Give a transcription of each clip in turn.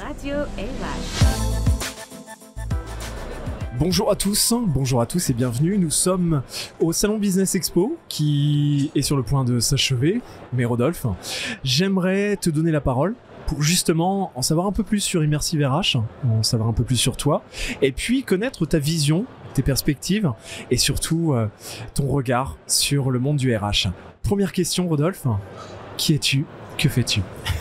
Radio RH. Bonjour à tous et bienvenue. Nous sommes au Salon Business Expo qui est sur le point de s'achever. Mais Rodolphe, j'aimerais te donner la parole pour justement en savoir un peu plus sur Immersive RH, en savoir un peu plus sur toi et puis connaître ta vision, tes perspectives et surtout ton regard sur le monde du RH. Première question, Rodolphe, qui es-tu? Que fais-tu?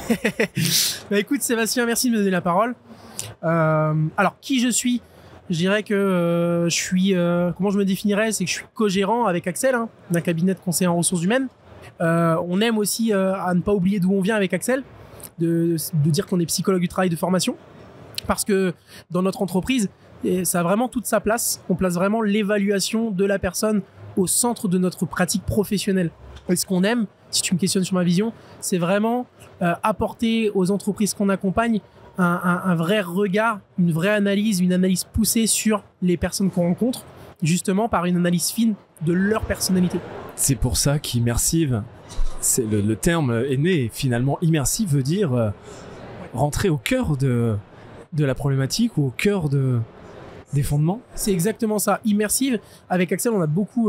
Bah écoute Sébastien, merci de me donner la parole. Alors qui je suis? Je dirais que je suis, comment je me définirais, c'est que je suis co-gérant avec Axel, d'un cabinet de conseil en ressources humaines. On aime aussi à ne pas oublier d'où on vient avec Axel, de dire qu'on est psychologue du travail de formation, parce que dans notre entreprise, ça a vraiment toute sa place. On place vraiment l'évaluation de la personne au centre de notre pratique professionnelle. Et ce qu'on aime, si tu me questionnes sur ma vision, c'est vraiment apporter aux entreprises qu'on accompagne un vrai regard, une vraie analyse, une analyse poussée sur les personnes qu'on rencontre, justement par une analyse fine de leur personnalité. C'est pour ça qu'immersive, c'est le terme est né. Finalement, immersive veut dire rentrer au cœur de la problématique ou au cœur des fondements. C'est exactement ça. Immersive, avec Axel, on a beaucoup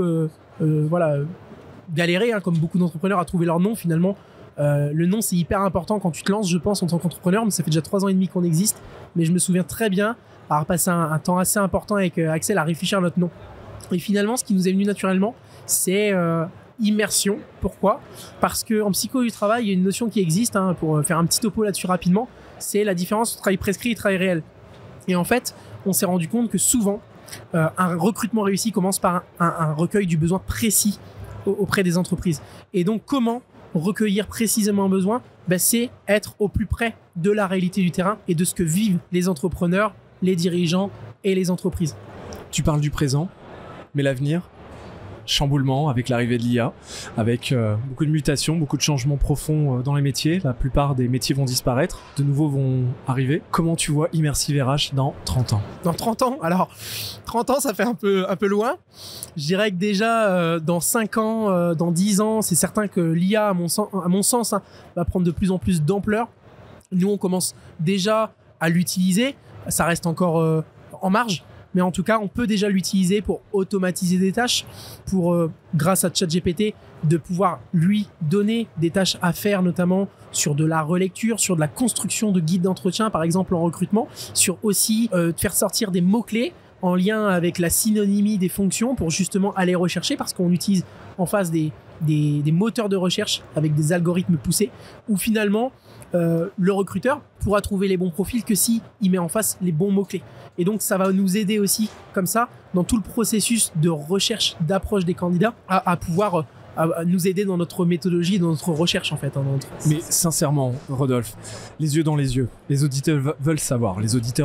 galéré, comme beaucoup d'entrepreneurs, à trouver leur nom finalement. Le nom, c'est hyper important quand tu te lances, je pense, en tant qu'entrepreneur. Mais ça fait déjà 3 ans et demi qu'on existe. Mais je me souviens très bien avoir passé un temps assez important avec Axel à réfléchir à notre nom. Et finalement, ce qui nous est venu naturellement, c'est immersion. Pourquoi? Parce qu'en psycho du travail, il y a une notion qui existe, pour faire un petit topo là-dessus rapidement, c'est la différence entre travail prescrit et travail réel. Et en fait, on s'est rendu compte que souvent, un recrutement réussi commence par un recueil du besoin précis auprès des entreprises. Et donc, comment recueillir précisément un besoin? C'est être au plus près de la réalité du terrain et de ce que vivent les entrepreneurs, les dirigeants et les entreprises. Tu parles du présent, mais l'avenir? Chamboulement avec l'arrivée de l'IA, avec beaucoup de mutations, beaucoup de changements profonds dans les métiers. La plupart des métiers vont disparaître, de nouveaux vont arriver. Comment tu vois Immersive RH dans 30 ans? Dans 30 ans? Alors, 30 ans, ça fait un peu loin. Je dirais que déjà, dans 5 ans, dans 10 ans, c'est certain que l'IA, à mon sens, va prendre de plus en plus d'ampleur. Nous, on commence déjà à l'utiliser. Ça reste encore en marge. Mais en tout cas, on peut déjà l'utiliser pour automatiser des tâches, pour, grâce à ChatGPT, de pouvoir lui donner des tâches à faire, notamment sur de la relecture, sur de la construction de guides d'entretien, par exemple en recrutement, sur aussi de faire sortir des mots-clés en lien avec la synonymie des fonctions pour justement aller rechercher, parce qu'on utilise en face des moteurs de recherche avec des algorithmes poussés, où finalement, le recruteur pourra trouver les bons profils que si il met en face les bons mots-clés. Et donc, ça va nous aider aussi, comme ça, dans tout le processus de recherche, d'approche des candidats, à pouvoir à nous aider dans notre méthodologie, dans notre recherche, en fait. Mais sincèrement, Rodolphe, les yeux dans les yeux, les auditeurs veulent savoir,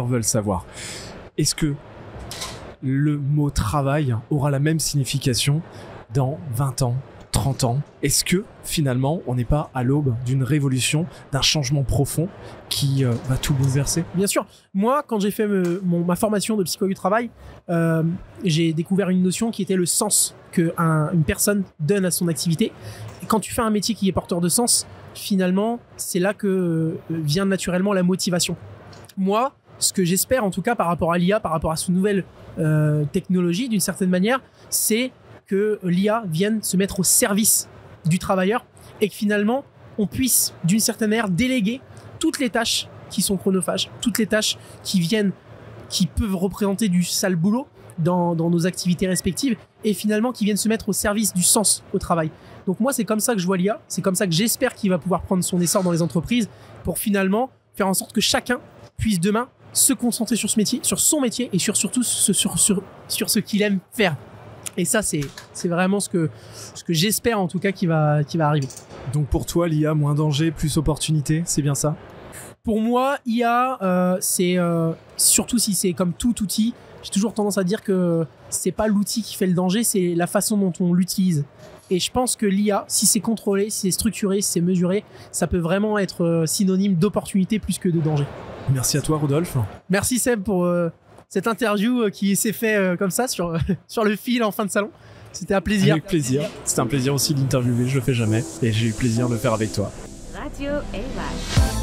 est-ce que le mot travail aura la même signification dans 20 ans, 30 ans? Est-ce que finalement on n'est pas à l'aube d'une révolution, d'un changement profond qui va tout bouleverser? Bien sûr. Moi, quand j'ai fait ma formation de psychologue du travail, j'ai découvert une notion qui était le sens qu'une personne donne à son activité. Et quand tu fais un métier qui est porteur de sens, finalement, c'est là que vient naturellement la motivation. Moi, ce que j'espère en tout cas par rapport à l'IA, par rapport à cette nouvelle technologie, d'une certaine manière, c'est que l'IA vienne se mettre au service du travailleur et que finalement, on puisse d'une certaine manière déléguer toutes les tâches qui sont chronophages, toutes les tâches qui peuvent représenter du sale boulot dans nos activités respectives et finalement qui viennent se mettre au service du sens au travail. Donc moi, c'est comme ça que je vois l'IA, c'est comme ça que j'espère qu'il va pouvoir prendre son essor dans les entreprises pour finalement faire en sorte que chacun puisse demain se concentrer sur son métier et surtout sur ce qu'il aime faire. Et ça, c'est vraiment ce que j'espère en tout cas qui va arriver. Donc pour toi, l'IA, moins danger, plus opportunité, c'est bien ça? Pour moi, IA, c'est surtout si c'est comme tout outil, j'ai toujours tendance à dire que c'est pas l'outil qui fait le danger, c'est la façon dont on l'utilise. Et je pense que l'IA, si c'est contrôlé, si c'est structuré, si c'est mesuré, ça peut vraiment être synonyme d'opportunité plus que de danger. Merci à toi, Rodolphe. Merci Seb pour cette interview qui s'est fait comme ça sur le fil en fin de salon. C'était un plaisir. Avec plaisir. C'était un plaisir aussi de l'interviewer, je le fais jamais. Et j'ai eu plaisir de le faire avec toi. Radio RH.